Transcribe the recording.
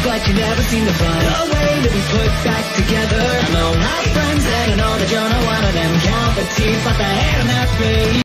but you never seem to find a way to be put back together. I know my friends and I know that you're not one of them. Count the teeth, but the hair and that's me.